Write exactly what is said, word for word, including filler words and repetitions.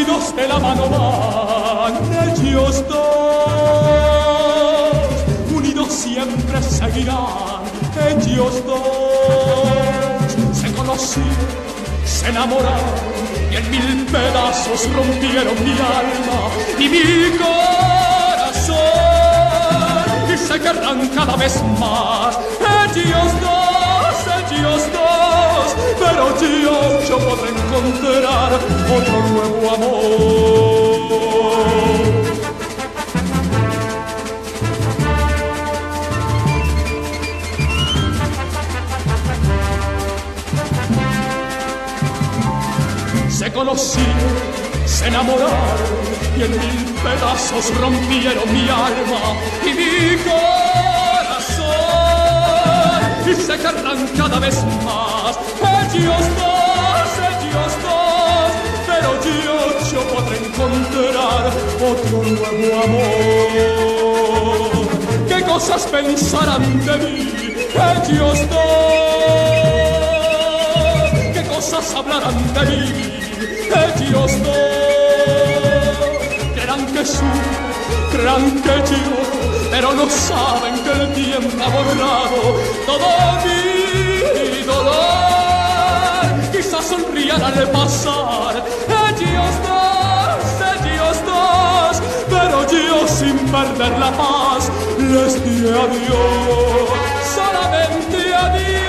unidos de la mano van ellos dos, unidos siempre seguirán ellos dos. Se conocieron, se enamoraron y en mil pedazos rompieron mi alma y mi corazón, y se querrán cada vez más ellos dos, ellos dos, pero yo, yo podré encontrar otro nuevo amor. Se conocieron, se enamoraron y en mil pedazos rompieron mi alma y mi corazón, y se querrán cada vez más ellos dos, ellos dos, pero yo, yo podré encontrar otro nuevo amor. ¿Qué cosas pensarán de mí ellos dos? ¿Qué cosas hablarán de mí ellos dos? Creerán que sufro, creerán que lloro, pero no saben que el tiempo ha borrado todo mi dolor. Quizás sonrían al pasar ellos dos, ellos dos, pero yo sin perder la paz les diré adiós, solamente adiós.